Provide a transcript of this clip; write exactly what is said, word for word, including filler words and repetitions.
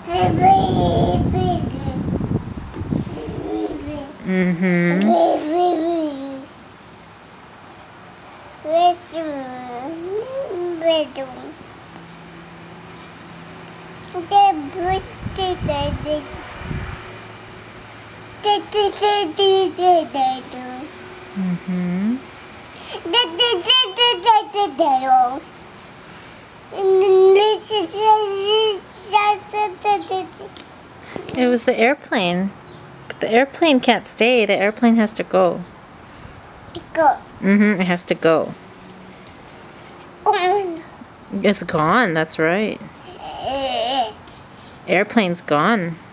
Mm-hmm. Mm-hmm. It was the airplane. But the airplane can't stay. The airplane has to go. Go. Mm-hmm. It has to go. Gone. It's gone. That's right. Airplane's gone.